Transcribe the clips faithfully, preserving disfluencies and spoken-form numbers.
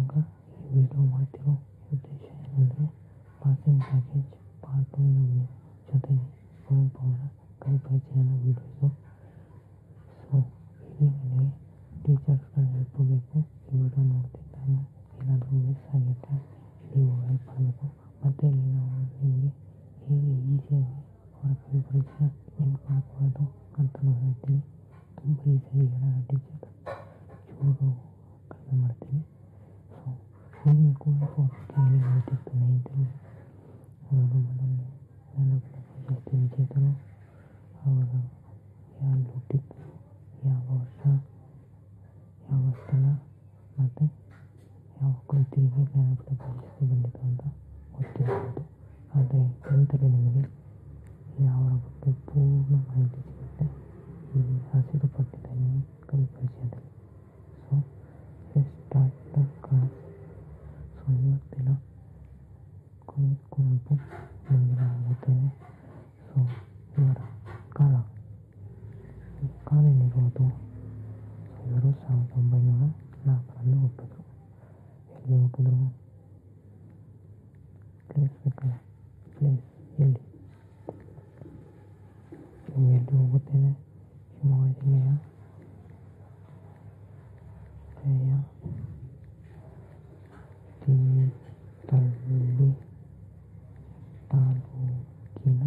ಇವಾಗ ಈ ವಿಡಿಯೋ ಮಾಡ್ತಿರೋ ಉದ್ದೇಶ ಏನಂದರೆ ಪಾಸಿಂಗ್ ಪ್ಯಾಕೇಜ್ ಪಾರ್ಟ್ ಟೂ ಇನ ಜೊತೆಗೆ ಕುವೆಂಪು ಅವರ ಕವಿಪರಿಚಯದ ವಿಡಿಯೋಸು. ಸೊ ಇಲ್ಲಿ ನಿಮಗೆ ಟೀಚರ್ಸ್ಗಳ ಹೆಲ್ಪ್ ಬೇಕು. ಈ ವಿಡಿಯೋ ನೋಡ್ತಿದ್ದಾಗ ಏನಾದರೂ ಮಿಸ್ ಆಗಿರುತ್ತೆ, ನೀವು ಹೆಲ್ಪ್ ಮಾಡಬೇಕು. ಮತ್ತು ಇಲ್ಲಿ ನಾವು ನಿಮಗೆ ಹೇಗೆ ಈಸಿಯಾಗಿ ಅವರ ಕವಿಪರಿಚಯ ನೆನ್ಪು ಮಾಡ್ಕೊಳ್ಳೋದು ಅಂತಲೂ ಹೇಳ್ತೀನಿ. ತುಂಬ ಈಸಿಯಾಗಿ ಹೇಳೋ ಟೀಚರ್ ಚೂರು ಕಡಿಮೆ ಮಾಡ್ತೀನಿ. ಸೊ ನಿಮಗೆ ಕುವೆಂಪು ಕೇಳಿ ಹೇಳ್ತಿತ್ತು ನೈನ್ತಲ್ಲಿ ಅವರು ಮೊದಲನೇ ಜ್ಞಾನಪೀಠ ಪ್ರಶಸ್ತಿ ವಿಜೇತರು. ಅವರು ಯಾರು ಹುಟ್ಟಿದ್ದು, ಯಾವ ವರ್ಷ, ಯಾವ ಸ್ಥಳ ಮತ್ತು ಯಾವ ಕೃತಿಗೆ ಜ್ಞಾನಪೀಠ ಪ್ರಶಸ್ತಿ ಬಂದಿತ್ತು ಅಂತ ಗೊತ್ತಿರ್ಬೋದು. ಆದರೆ ಟೆಂತಲ್ಲಿ ನಿಮಗೆ ಅವರ ಬಗ್ಗೆ ಪೂರ್ಣ ಮಾಹಿತಿ ಸಿಗುತ್ತೆ ಈ ಹಸಿರು ಪಟ್ಟಿದಲ್ಲಿ ಕವಿಪರಿಚಯದಲ್ಲಿ. So start the class. So ಇವತ್ತಿನ ಕವಿ ಕುವೆಂಪು ಮುಂದಿನ ಹೋಗುತ್ತೇನೆ. ಸೊ ಇವರ ಕಾಲ ಈ ಕಾಲೇನಿರುವುದು ಸೊ ಇವರು ಸಾವಿರದ ಒಂಬೈನೂರ ನಾಲ್ಕರಲ್ಲಿ ಹುಟ್ಟಿದ್ರು. ಎಲ್ಲಿ ಹುಟ್ಟಿದ್ರು? ಪ್ಲೇಸ್ ಬೇಕಲ್ಲ, ಪ್ಲೇಸ್ ಎಲ್ಲಿ? ನೀವು ಎಲ್ಲಿ ಹೋಗುತ್ತೇನೆ? ಶಿವಮೊಗ್ಗ ಜಿಲ್ಲೆಯ ಜಯ ತೀರ್ಥಹಳ್ಳಿ ತಾಲೂಕಿನ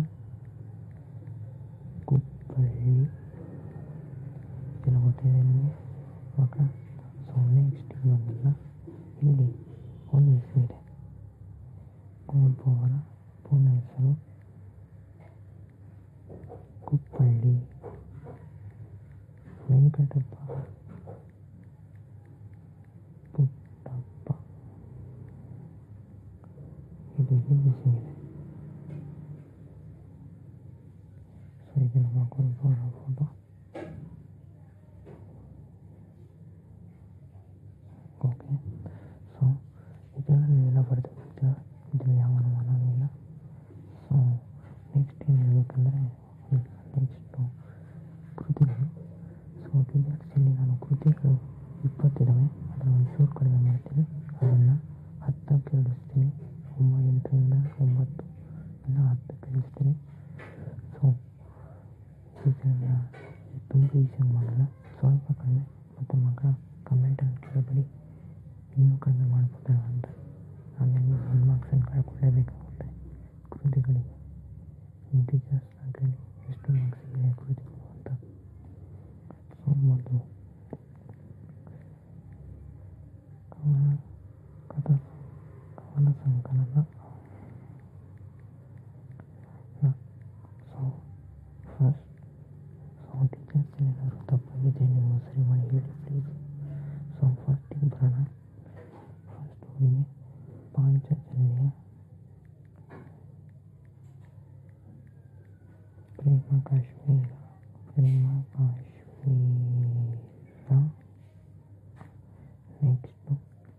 ಕುಪ್ಪಳ್ಳಿ ಇದೆಲ್ಲ ಗೊತ್ತಿದೆ ನಿಮಗೆ ಇವಾಗ. ಸೊ ನೆಕ್ಸ್ಟ್ ಇವಾಗೆಲ್ಲ ಇಲ್ಲಿ ಒಂದು ಹೆಸರು ಇದೆ. ಕುವೆಂಪು ಅವರ ಪೂರ್ಣ ಹೆಸರು ಕುಪ್ಪಳ್ಳಿ ವೆಂಕಟಪ್ಪ ಪುಟ್ಟಪ್ಪ. ಇದು ಇಲ್ಲಿ ಮಿಸ್ಸಿಂಗ್ ಇದೆ. ಸೊ ಇದು ನಮ್ಮ ಕುವೆಂಪು ಅವರ ಫೋಟೋ. ಓಕೆ, ಸೊ ಇದೆಲ್ಲ ನೀವೆಲ್ಲ ಬರೆದು ಬಿಡ್ತೀರ, ಇದರಲ್ಲಿ ಯಾವ ಅನುಮಾನವೂ ಇಲ್ಲ. ಸೊ ನೆಕ್ಸ್ಟ್ ಏನು ಹೇಳಬೇಕಂದ್ರೆ ನೆಕ್ಸ್ಟು ಕೃತಿಗಳು. ಸೊ ಟೀಚರ್ಸಲ್ಲಿ ನಾನು ಕೃತಿಗಳು ಇಪ್ಪತ್ತಿದ್ದಾವೆ, ಅದನ್ನು ಒಂಚೂರು ಕಡಿಮೆ ಮಾಡ್ತೀನಿ, ಅದನ್ನು ಹತ್ತಕ್ಕೆ ಇಳಿಸ್ತೀನಿ. ಒಂಬ ಎಂಟರಿಂದ ಒಂಬತ್ತು ಇಲ್ಲ ಹತ್ತಕ್ಕೆ ಇಳಿಸ್ತೀನಿ. ಸೊ ಇದನ್ನು ತುಂಬ ಈಸಿಯಾಗಿ ಮಾಡೋಣ, ಸ್ವಲ್ಪ ಕಡಿಮೆ. ಮತ್ತು ಮಗ ಕಮೆಂಟನ್ನು ಕೇಳಬೇಡಿ, ಇನ್ನೂ ಕಡಿಮೆ ಮಾಡ್ಬೋದಾ ಅಂತ. ಆಮೇಲೆ ಒನ್ ಮಾರ್ಕ್ಸನ್ನು ಕಳ್ಕೊಳ್ಳೇಬೇಕಾಗುತ್ತೆ ಕೃತಿಗಳಿಗೆ. ಟೀಚರ್ಸ್ನ ಕೇಳಿ ಎಷ್ಟು ಮಾರ್ಕ್ಸ್ ಇದೆ ಕೃತಿಗಳು ಅಂತ. ಸೊ ಮೊದಲು ಕವನ ಕಥಾ ಕವನ ಸಂಕಲನ. ಸೊ ಫಸ್ಟ್ ಸೊ ಟೀಚರ್ಸ್ ಏನಾದರೂ ತಪ್ಪಾಗಿದೆ ನೀವು ಸರಿ ಮಾಡಿ ಹೇಳಿ ಪ್ಲೀಸ್. ಸೊ ಫಸ್ಟಿಗೆ ಬರೋಣ. ಫಸ್ಟ್ ಅವರಿಗೆ ಪಾಂಚಜನ್ಯ ಪ್ರೇಮ ಕಾಶ್ಮೀರ ಪ್ರೇಮ ಕಾಶ್ಮೀರ ನೆಕ್ಸ್ಟು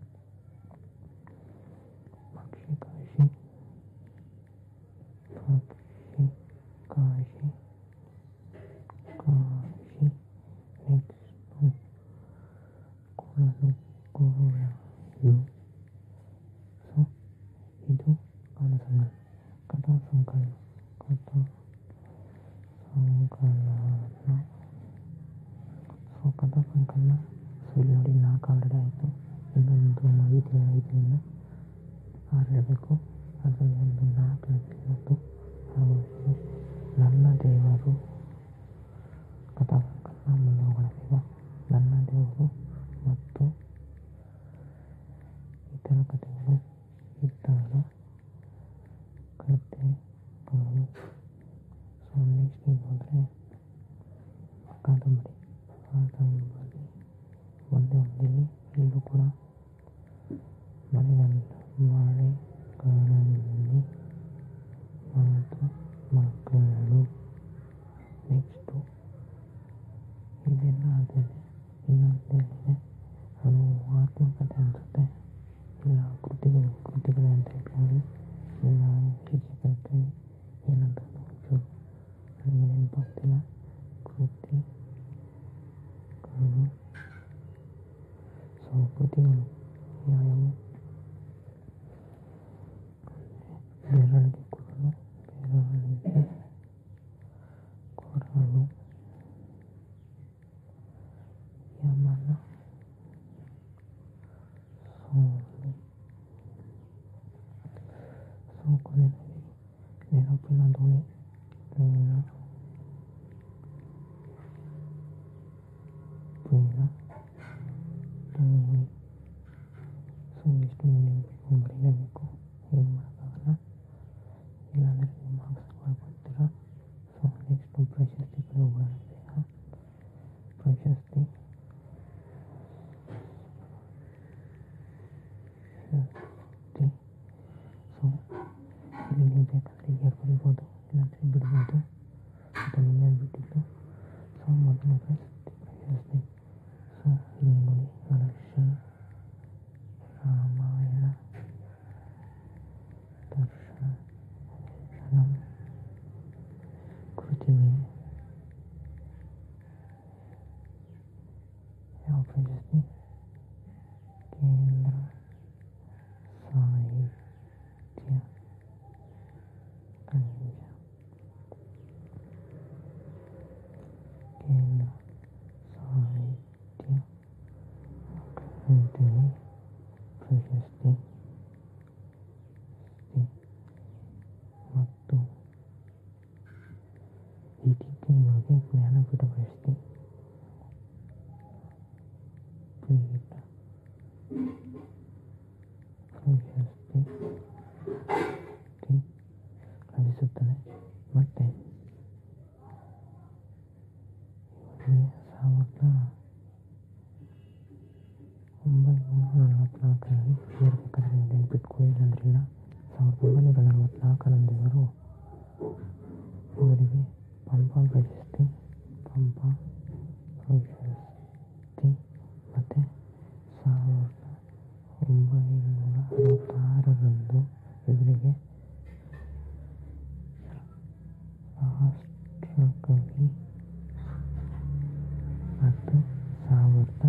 ಪಕ್ಷಿ ಕಾಶಿ ಪಕ್ಷಿ ಕಾಶಿ ಕಾಶಿ ನೆಕ್ಸ್ಟು ಕೊಳಲು ಕೊಳಲು. ಸೊ ಇದು ಕವನ ಸಂಕಲನ. ಕಥಾ ಸಂಕಲನ ಕಥಾ ಸಂಕಲನ. ಸೊ ಕಥಾ ಸಂಕಲನ. ಸೊ ಇಲ್ಲಿ ನೋಡಿ ನಾಲ್ಕು ಆಲ್ರೆಡಿ ಆಯಿತು, ಇನ್ನೊಂದು ಐದು ಐದರಿಂದ ಆರು ಹೇಳಬೇಕು. ಅದರಲ್ಲಿ ಒಂದು ನಾಲ್ಕು ಇವತ್ತು ಹಾಗೂ ನನ್ನ ದೇವರು ಕಥಾ ಸಂಕಲನ. ಮುಂದೆ ಹೋಗೋಣ ಈಗ. ನನ್ನ ದೇವರು ಮತ್ತು ಇತರ ಕಥೆಗಳು ಇತರ ಕಥೆಗಳು. ಸೊ ನೆಕ್ಸ್ಟ್ ಈಗ ಹೋದರೆ ಕಾದಂಬರಿ. ಕಾದಂಬರಿ ಒಂದೇ ಒಂದಿಲ್ಲಿ ಇಲ್ಲೂ ಕೂಡ ಮಳೆಗಾಲ ಮಳೆಗಳಲ್ಲಿ ಮತ್ತು ಮಕ್ಕಳು. ನೆಕ್ಸ್ಟು ಇದೆಲ್ಲ ಆದಮೇಲೆ ಇನ್ನೊಂದೇನಿದೆ, ಅದು ಆತ್ಮಕಥೆ ಅನಿಸುತ್ತೆ, ಇಲ್ಲ ಕೃತಿಗಳು ಕೃತಿಗಳೇ ಅಂತ ಹೇಳ್ಕೊಂಡು ಇಲ್ಲ ಶಿಕ್ಷಕರ ಕೇಳಿ ಏನಂತ ಒಂಚೂರು ನನಗೆ ನೆನಪಾಗ್ತಿಲ್ಲ. ಕೃತಿಗಳು. ಸೊ ಕೃತಿಗಳು ಪರ್ಯಾಯವು ಬೆರಳಿಗೆ ಕೊರಲು, ಬೆರಳಿಗೆ ಕೊರಲು, ಯಮನ ಸೋಲು. ಸೊ ಕೊನೆಯಲ್ಲಿ ನೆನಪಿನ ಧ್ವನಿ, ನೆನಪಿನ ಧ್ವನಿ. ಸೊ ಇಷ್ಟು ನೆನಪಿಕೊಂಡು ಬರೀಲೇಬೇಕು, ಏನು ಮಾಡೋಕ್ಕಾಗಲ್ಲ. ಇಲ್ಲಾಂದರೆ ನಿಮ್ಮ ಮಾರ್ಕ್ಸ್ ಮಾಡ್ಕೊಳ್ತೀರಾ. ಸೊ ನೆಕ್ಸ್ಟು ಪ್ರಶಸ್ತಿ ಕಡೆ ಹೋಗೋಣ. ಬೇಗ ಪ್ರಶಸ್ತಿ ಪ್ರಶಸ್ತಿ ಸೊ ಇಲ್ಲಿ ನೀವು ಬೇಕಾದರೆ ಇಯರ್ ಬರೀಬೋದು, ಇಲ್ಲಾಂದರೆ ಬಿಡ್ಬೋದು, ಮತ್ತು ನಿಮ್ಮೇಲೆ ಬಿಟ್ಟಿದ್ದು. ಸೊ ಮೊದಲ ಪ್ರಶಸ್ತಿ ಪ್ರಶಸ್ತಿ ಸೊ ಇಲ್ಲಿ ನೋಡಿ, ಹರ್ಷ ರಾಮಾಯಣ ದರ್ಶನಂ ಕೃತಿಗೆ ಯಾವ ಪ್ರಶಸ್ತಿ? ಕೇಂದ್ರ ಸಾಹಿತ್ಯ ಕನಿಜ, ಕೇಂದ್ರ ಸಾಹಿತ್ಯ ಅಕಾಡೆಮಿ ಪ್ರಶಸ್ತಿ ಮತ್ತು ಇದಕ್ಕೆ ಇವಾಗ ಜ್ಞಾನಪೀಠ ಪ್ರಶಸ್ತಿ, ಪೀಠ ಪ್ರಶಸ್ತಿ ಲಭಿಸುತ್ತದೆ. ಮತ್ತು ಇವರಿಗೆ ಸಾವಿರದ ಒಂಬೈನೂರ ನಲವತ್ತ್ನಾಲ್ಕರಲ್ಲಿ ಇರಬೇಕಾದ್ರೆ ನೆನಪಿಟ್ಕೊಳ್ಳಿ, ಇಲ್ಲಂದ್ರಿಲ್ಲ. ಸಾವಿರದ ಒಂಬೈನೂರ ನಲವತ್ತ್ನಾಲ್ಕರಂದು ಇವರು ಇವರಿಗೆ ಪಂಪ ಪ್ರಶಸ್ತಿ ಪಂಪ ಪ್ರಶಸ್ತಿ ಮತ್ತು ಸಾವಿರದ ಒಂಬೈನೂರ ಅರವತ್ತಾರರಂದು ಇವರಿಗೆ ರಾಷ್ಟ್ರಕವಿ ಮತ್ತು ಸಾವಿರದ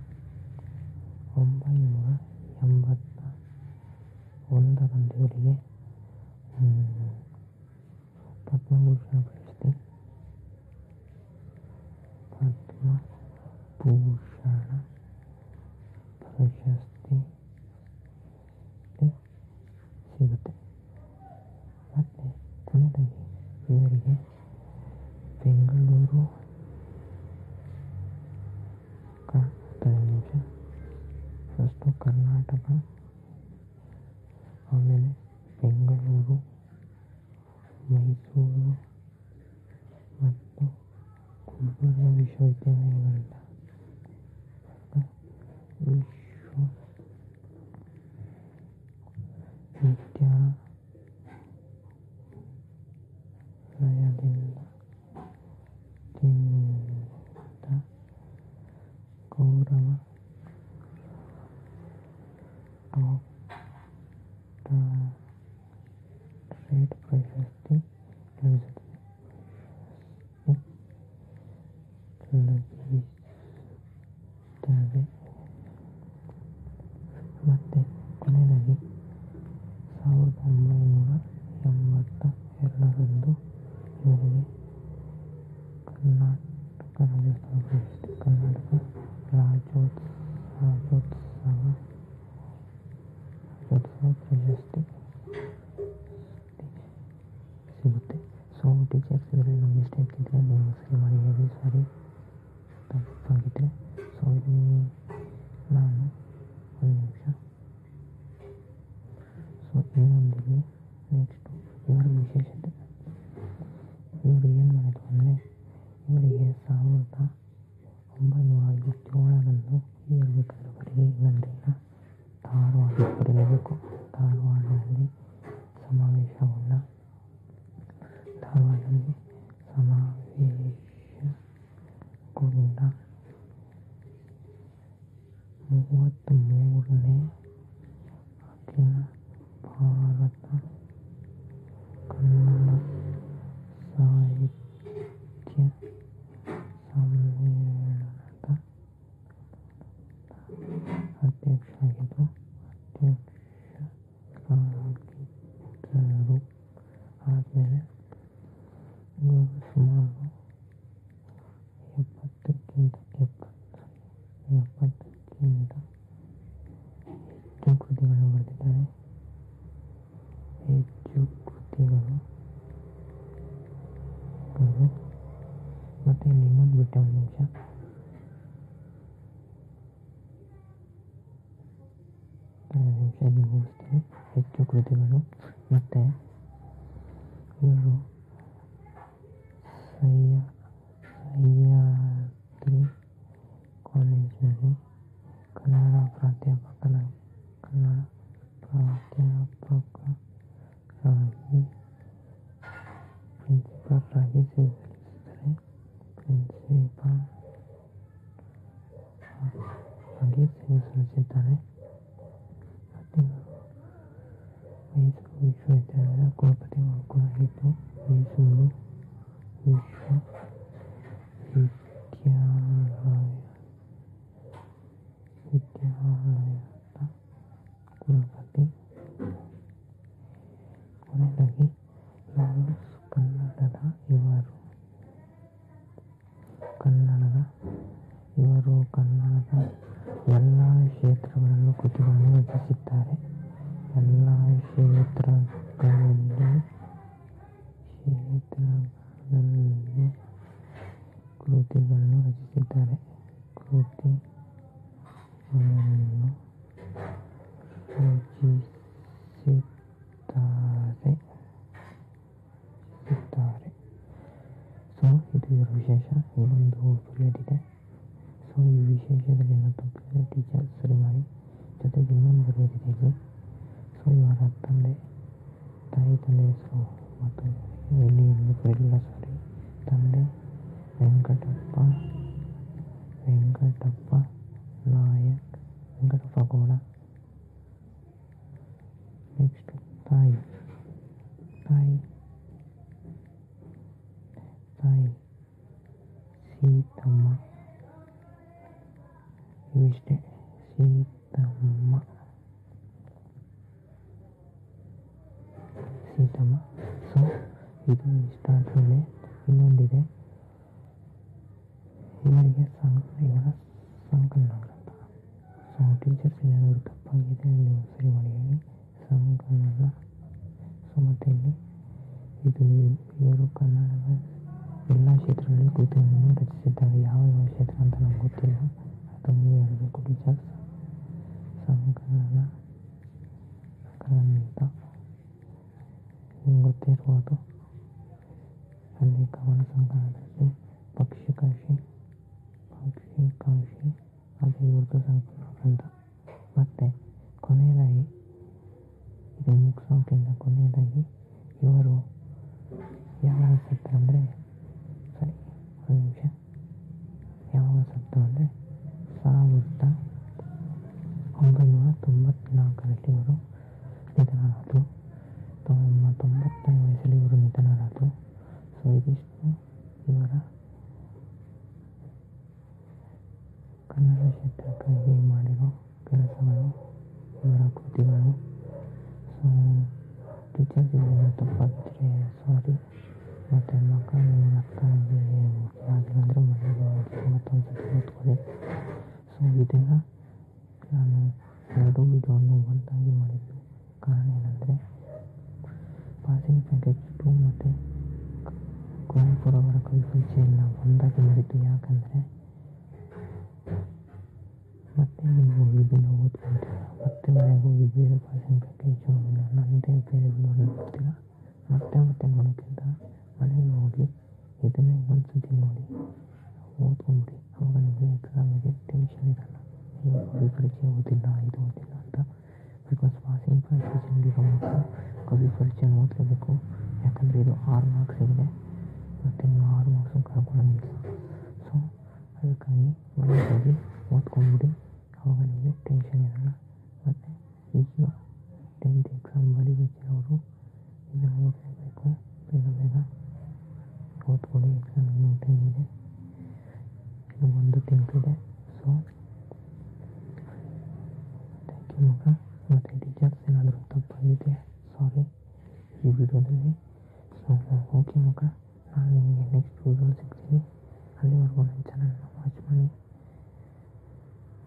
ಒಂಬೈನೂರ ಎಂಬತ್ತ ಒಂದರಂದು ಇವರಿಗೆ ಪದ್ಮಭೂಷಣ ಪ್ರಶಸ್ತಿ ಪದ್ಮಭೂಷಣ ಪ್ರಶಸ್ತಿ ಸಿಗುತ್ತೆ. ಮತ್ತು ಕೊನೆಯದಾಗಿ ಇವರಿಗೆ ಬೆಂಗಳೂರು ನಿಮಿಷ ಫಸ್ಟು ಕರ್ನಾಟಕ, ಆಮೇಲೆ ಬೆಂಗಳೂರು, ಮೈಸೂರು ಮತ್ತು ಗುಲ್ಬರ್ಗ ವಿಶ್ವವಿದ್ಯಾಲಯಗಳಿಂದ ವಿಶ್ವವಿದ್ಯಾಲಯದಿಂದ ಗೌರವ ಡಾಕ್ಟರೇಟ್ ಪ್ರಶಸ್ತಿ ಲಭಿಸುತ್ತದೆ ಲಭಿಸುತ್ತದೆ ಮತ್ತು ಕೊನೆಯದಾಗಿ ಸಾವಿರದ ಒಂಬೈನೂರ ಎಂಬತ್ತ ಎರಡರಂದು ಇವರಿಗೆ ಕರ್ನಾಟಕ ರಾಜ್ಯೋತ್ಸವ ಪ್ರಶಸ್ತಿ ಕರ್ನಾಟಕ ರಾಜ್ಯೋತ್ಸವ ರಾಜ್ಯೋತ್ಸವ ರಾಜ್ಯೋತ್ಸವ ಪ್ರಶಸ್ತಿ ಸಿಗುತ್ತೆ. ಸೊ ಟೀಚರ್ಸ್ ಇದರಲ್ಲಿ ನಮ್ಮ ಮಿಸ್ಟೇಕ್ ಇದ್ದರೆ ನೀವು ಸರಿ ಮಾಡಿ ಹೇಳಿ, ಸಾರಿ ತಪ್ಪಾಗಿದ್ದರೆ. ಸೊ ಇಲ್ಲಿ ನಾನು ಒಂದು ನಿಮಿಷ ಸೊ ಇನ್ನೊಂದಿಲ್ಲಿ ನೆಕ್ಸ್ಟು ಇವರ ವಿಶೇಷತೆ. ಇವರು ಏನು ಮಾಡಿದ್ರು ಅಂದರೆ ಇವರಿಗೆ ಸಾವಿರದ ಒಂಬೈನೂರ ಐವತ್ತೇಳರಂದು ಇರಬೇಕಾದ್ರೆ ಬರೀ ಇಲ್ಲಂದ್ರಿಲ್ಲ ಧಾರವಾಡ ಬರೀಬೇಕು. ಧಾರವಾಡದಲ್ಲಿ ಸಮಾವೇಶಗೊಂಡ ಧಾರವಾಡದಲ್ಲಿ ಸಮಾವೇಶಗೊಂಡ ಮೂವತ್ತ್ಮೂರನೇ ಅಖಿಲ ಭಾರತ ಕನ್ನಡ ಸಾಹಿತ್ಯ ಸಮ್ಮೇಳನದ ಅಧ್ಯಕ್ಷರಾಗಿದ್ದು ಎಪ್ಪತ್ತಕ್ಕಿಂತ ಹೆಚ್ಚು ಕೃತಿಗಳನ್ನು ಬರೆದಿದ್ದಾರೆ. ಹೆಚ್ಚು ಕೃತಿಗಳು ಮತ್ತು ಇಲ್ಲಿ ಇನ್ನೊಂದು ಬಿಟ್ಟೆ ಒಂದು ನಿಮಿಷ. ಒಂದು ನಿಮಿಷ ಇಲ್ಲಿ ಮುಗಿಸ್ತೀನಿ. ಹೆಚ್ಚು ಕೃತಿಗಳು ಮತ್ತು ಇವರು ಸಹ್ಯ ಸಹ್ಯಾದ್ರಿ ಕಾಲೇಜಿನಲ್ಲಿ ಕನ್ನಡ ಪ್ರಾಧ್ಯಾಪಕನ ಕನ್ನಡ ಪ್ರಾಧ್ಯಾಪಕರಾಗಿ ಪ್ರಿನ್ಸಿಪಾಲರಾಗಿ ಸೇವೆ ಸಲ್ಲಿಸಿದ್ದಾರೆ. ಪ್ರಿನ್ಸಿಪಾಲ್ ಆಗಿ ಸೇವೆ ಸಲ್ಲಿಸಿದ್ದಾರೆ. ಮತ್ತು ಮೈಸೂರು ವಿಶ್ವವಿದ್ಯಾಲಯದ ಕುಲಪತಿಗಳು ಕೂಡ ಆಗಿದ್ದು, ಮೈಸೂರು ವಿಶ್ವವಿದ್ಯಾಲಯ ವಿದ್ಯಾಲಯದ ಕುಲಪತಿ. ಕೊನೆಯದಾಗಿ ಇವರು ಕನ್ನಡದ ಇವರು ಕನ್ನಡದ ಇವರು ಕನ್ನಡದ ಎಲ್ಲ ಕ್ಷೇತ್ರಗಳಲ್ಲೂ ಕೃತಿಗಳನ್ನು ರಚಿಸಿದ್ದಾರೆ. ಎಲ್ಲ ಕ್ಷೇತ್ರಗಳಲ್ಲಿ ಕ್ಷೇತ್ರಗಳಲ್ಲಿ ಕೃತಿಗಳನ್ನು ರಚಿಸಿದ್ದಾರೆ. ಕೃತಿಗಳನ್ನು ರಚಿಸಿದ್ದಾರೆ ರಚಿಸಿದ್ದಾರೆ ಸೊ ಇದು ಇವರ ವಿಶೇಷ. ಇವರೊಂದು ಬರೆಯೋದಿದೆ. ಸೊ ಈ ವಿಶೇಷದಲ್ಲಿ ಇನ್ನೊಂದು ತಪ್ಪಿದೆ, ಟೀಚರ್ ಸರಿ ಮಾಡಿ. ಜೊತೆಗೆ ಇನ್ನೊಂದು ಬರೆಯೋದಿದೆ ಇಲ್ಲಿ. ಸೊ ಇವರ ತಂದೆ ತಾಯಿ ತಂದೆ ಹೆಸರು ಮತ್ತು ಇಲ್ಲಿ ಬರಲಿಲ್ಲ, ಸಾರಿ. ತಂದೆ ವೆಂಕಟಪ್ಪ ವೆಂಕಟಪ್ಪ ನಾಯಕ್ ವೆಂಕಟಪ್ಪ ಗೌಡ. ನೆಕ್ಸ್ಟ್ ತಾಯಿ ತಾಯಿ ತಾಯಿ ಸೀತಮ್ಮ. ಇವಿಷ್ಟೇ, ಸೀತಮ್ಮ ಸೀತಮ್ಮ ಸೊ ಇದು ಇಷ್ಟ ಆದಮೇಲೆ ಇನ್ನೊಂದಿದೆ. ಇವರಿಗೆ ಸಂಕ ಇವರ ಸಂಕಲನ ಗ್ರಂಥ. ಸೊ ಟೀಚರ್ಸ್ ಏನಾದರೂ ತಪ್ಪಾಗಿದೆ ನೀವು ಸರಿ ಮಾಡಿ ಹೇಳಿ. ಸಂಕಲನ. ಸೊ ಮತ್ತು ಇಲ್ಲಿ ಇದು ಇವರು ಕನ್ನಡದ ಎಲ್ಲ ಕ್ಷೇತ್ರಗಳಲ್ಲಿ ಕೃತಿಗಳನ್ನು ರಚಿಸಿದ್ದಾರೆ. ಯಾವ ಯಾವ ಕ್ಷೇತ್ರ ಅಂತ ನಮ್ಗೆ ಗೊತ್ತಿಲ್ಲ, ಅದು ನೀವು ಹೇಳಬೇಕು ಟೀಚರ್ಸ್. ಸಂಕಲನ ಗ್ರಂಥ ನಿಮ್ಗೆ ಗೊತ್ತೇ ಇರ್ಬೋದು. ಅಲ್ಲಿ ಕವನ ಸಂಕಲನದಲ್ಲಿ ಪಕ್ಷಿಕಾಶಿ ಪಕ್ಷಿಕಾಶಿ ಅದು ಇವ್ರದ್ದು ಸಂಕಲನ ಗ್ರಂಥ. ಮತ್ತು ಕೊನೆಯದಾಗಿ ಇದು ಮುಗಿಸೋಕ್ಕಿಂತ ಕೊನೆಯದಾಗಿ ಇವರು ಯಾವಾಗ ಸತ್ತರು ಅಂದರೆ, ಸರಿ ಒಂದು ನಿಮಿಷ, ಯಾವಾಗ ಸತ್ತರು ಅಂದರೆ ಸಾವಿರದ ಒಂಬೈನೂರ ತೊಂಬತ್ನಾಲ್ಕರಲ್ಲಿ ಇವರು ನಿಧನರಾದರು. ತಮ್ಮ ತೊಂಬತ್ತನೇ ವಯಸ್ಸಲ್ಲಿ ಇವರು ನಿಧನರಾದರು. ಸೊ ಇದಿಷ್ಟು ಇವರ ಕನ್ನಡ ಕ್ಷೇತ್ರಕ್ಕಾಗಿ ಮಾಡಿರೋ ಕೆಲಸಗಳು, ಇವರ ಕೃತಿಗಳು. ಸೊ ಟೀಚರ್ಸ್ ಇದನ್ನು ತಪ್ಪಾಗಿದ್ದರೆ ಸಾರಿ. ಮತ್ತು ಮಕ್ಕಳು ನಿಮಗೆ ಅರ್ಥ ಆಗಿ ಆಗಿಲ್ಲ ಅಂದರೆ ಮನೆಗೆ ಮತ್ತೊಂದು ಸತಿ ಓದ್ಕೊಳ್ಳಿ. ಸೊ ಇದನ್ನು ನಾನು ಎರಡು ವಿಡಿಯೋವನ್ನು ಒಂದಾಗಿ ಮಾಡಿದ್ದು ಕಾರಣ ಏನಂದರೆ, ಪಾಸಿಂಗ್ ಪ್ಯಾಕೇಜ್ ಟು ಮತ್ತು ಕುವೆಂಪುರವರ ಕವಿಪರಿಚೆಯನ್ನು ಒಂದಾಗಿ ಮಾಡಿದ್ದು. ಯಾಕಂದರೆ ಮತ್ತೆ ನೀವು ಇದನ್ನು ಓದ್ಕೊಳ್ತೀರ, ಮತ್ತೆ ಮನೆಗೆ ಹೋಗಿ ಬೇರೆ ಪಾಸಿಂಗ್ ಪ್ಯಾಕೇಜು ಇಲ್ಲ ನನ್ನದೇ ಬೇರೆ ವಿಡಿಯೋನ ನೋಡ್ತೀರ. ಮತ್ತೆ ಮತ್ತೆ ನೋಡೋಕ್ಕಿಂತ ಮನೆಗೆ ಹೋಗಿ ಇದನ್ನೇ ಇನ್ನೊಂದು ಸತಿ ನೋಡಿ ಓದ್ಕೊಂಡ್ಬಿಡಿ. ಆವಾಗ ನಿಮಗೆ ಎಕ್ಸಾಮಿಗೆ ಟೆನ್ಷನ್ ಇರಲ್ಲ, ನೀವು ಕವಿಪರಿಚಯ ಓದಿಲ್ಲ ಇದು ಓದಿಲ್ಲ ಅಂತ. ಬಿಕಾಸ್ ಪಾಸಿಂಗ್ ಪ್ಯಾಕೇಜಲ್ಲಿರೋ ಮಕ್ಕಳು ಕವಿಪರಿಚಯ ಓದಲೇಬೇಕು. ಯಾಕಂದರೆ ಇದು ಆರು ಮಾರ್ಕ್ಸಿಗಿದೆ ಮತ್ತು ನೀವು ಆರು ಮಾರ್ಕ್ಸು ಕಳ್ಕೊಳ್ಳೋಂಗಿಲ್ಲ. ಸೊ ಅದಕ್ಕಾಗಿ ಮನೆಗೆ ಹೋಗಿ ಓದ್ಕೊಂಡ್ಬಿಡಿ, ಆವಾಗ ನಿಮಗೆ ಟೆನ್ಷನ್ ಇರಲ್ಲ. ಮತ್ತು ಈಗ ಟೆಂತ್ ಎಕ್ಸಾಮ್ ಬರೀಬೇಕಿರೋರು ಇದನ್ನು ಓದಲೇಬೇಕು. ಬೇಗ ಬೇಗ ಓದ್ಕೊಳ್ಳಿ, ಎಕ್ಸಾಮ್ ಇನ್ನೂ ಟೈಮ್ ಇದೆ, ಇನ್ನು ಒಂದು ತಿಂಗಳಿದೆ. ಸೊ ಥ್ಯಾಂಕ್ ಯು ಮಗ. ಮತ್ತು ಟೀಚರ್ಸ್ ಏನಾದರೂ ತಪ್ಪಾಗಿದೆ ಸಾರಿ ಈ ವಿಡಿಯೋದಲ್ಲಿ. ಸೊ ಓಕೆ ಮಗ, ನಾನು ನಿಮಗೆ ನೆಕ್ಸ್ಟ್ ವಿಡಿಯೋಲಿ ಸಿಗ್ತೀನಿ. ಅಲ್ಲಿವರೆಗೂ ನನ್ನ ಚಾನಲ್ನ ವಾಚ್ ಮಾಡಿ.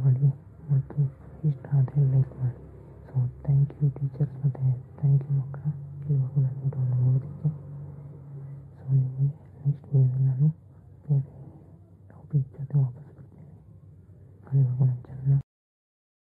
ಮಾಡಿ ಮತ್ತು ಇಷ್ಟ ಆದರೆ ಲೈಕ್ ಮಾಡಿ. ಸೊ ಥ್ಯಾಂಕ್ ಯು ಟೀಚರ್ಸ್ ಮತ್ತು ಥ್ಯಾಂಕ್ ಯು ಮಕ್ಕಳ ಇವಾಗ ನಾನು ವಿಡಿಯೋನ ನೋಡೋದಕ್ಕೆ. ಸೊ ನಿಮಗೆ ನೆಕ್ಸ್ಟ್ ವಿಡಿಯೋದಲ್ಲಿ